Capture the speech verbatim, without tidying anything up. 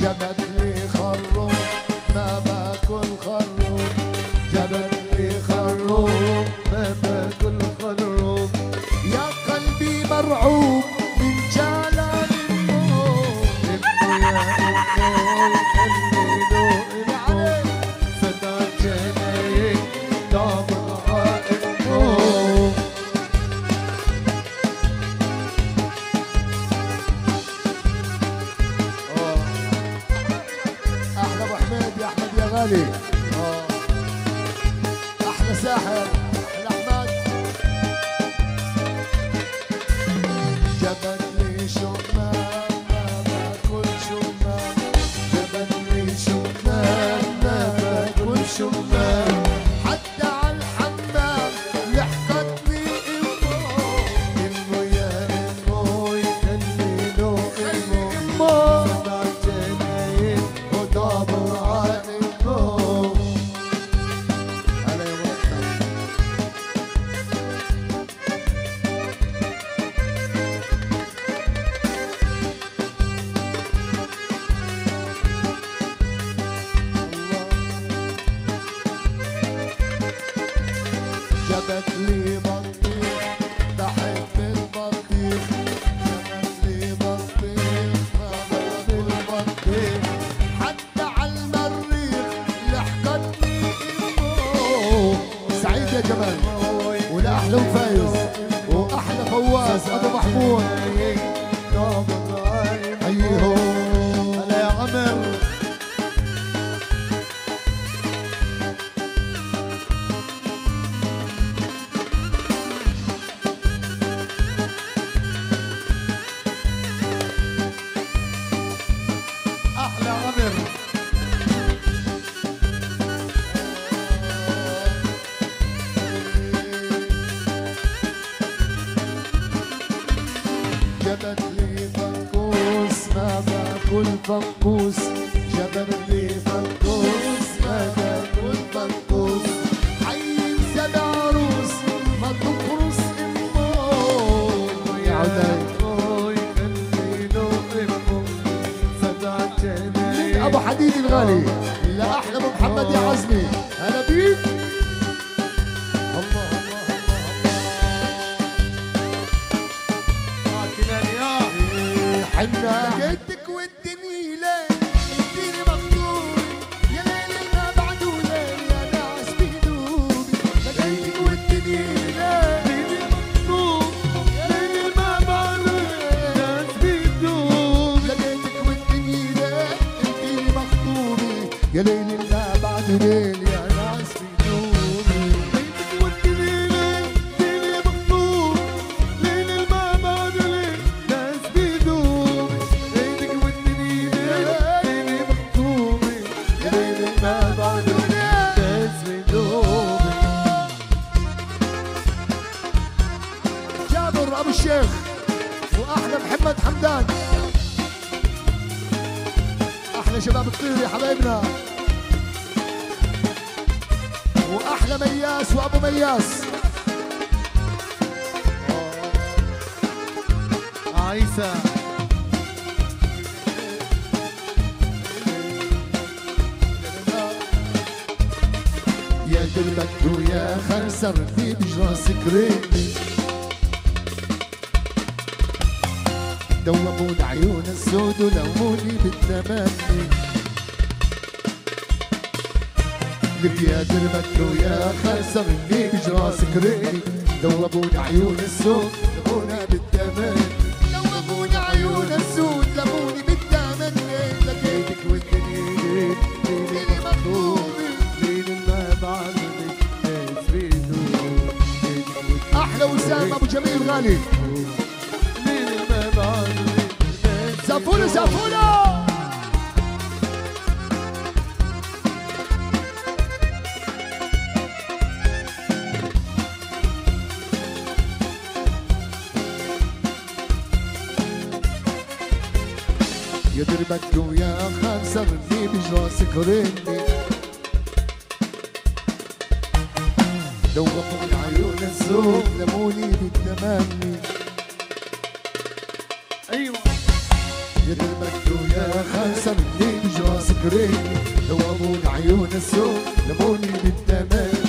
جابت لي خروف ما باكل خروف، جابت لي خروف ما باكل خروف، يا قلبي مرعوب من جلال النور، امه يا امه خليله امه فتاة جناين دابرها امه. احلى ابو حميد يا احمد يا غالي، احلى ساحر احمد. جابت لي شمال ما باكل شمال، جابت لي شمال ما باكل شمال، حتى على الحمام لحقت لي امه، امه يا امه يخليله امه فتاة جناين ودابر على امه. هلا يا مرتب. جابت لي بطيخ بحب البطيخ، جابت لي بطيخ ما بحب البطيخ، حتى على المريخ لحقتني امه. سعيد يا جمال ولاحلى وفايز واحلى فواز ابو محمود حييهم. هلا يا عمر. احلى عمر. جابت لي فنكوس ما باكل فنكوس، جابت لي فنكوس ما باكل فنكوس، حي سبع عروس ما تقرص امه يا عدي يخليله امه فتاة جناين. ابو حديد الغالي لاحلى ابو محمد يا عزمي، هلا بيك. الله الله الله حنا لقيتك والدنيا اديني مخطوب، يا ليل ما بعده ليل يا ناس بهدوبي، لقيتك والدنيا اديني مخطوب، يا ليل ما بعده ناس بهدوبي، لقيتك والدنيا اديني مخطوبي، يا ليل ما بعده ليل يا ناس بهدوبي، لقيتك والدنيا اديني مخطوب، ليل ما بعده ليل ناس بهدوبي، لقيتك والدنيا اديني مخطوبي، يا ليل ما بعده ناس بهدوبي. جابر ابو الشيخ واحلى محمد حمدان، احلى شباب الطير يا حبايبنا، واحلى مياس وابو مياس. عيسى يا دربك ويا خسرتني بجراسك ريتني، دوبون عيون السود ولموني بالتمني، لك يا دربك ويا خسرني بجراسك ريتني، دوبون عيون السود لمونا بالتمني، دوبون عيون السود لموني بالتمني، لقيتك والدنيا ليلي مخطوبي، ليل ما بعدني ناس بيدوب، احلى وسام ابو جميل غالي، ليل ما بعدني زفولة زفولة. يا دربك ويا خسرني بجراسك ريتني، دوبوني عيون السوق لموني بالتمني. ايوه سيد المجد يا خسرني بجراسك ريني، دوامون عيون السوق لموني بالتمام.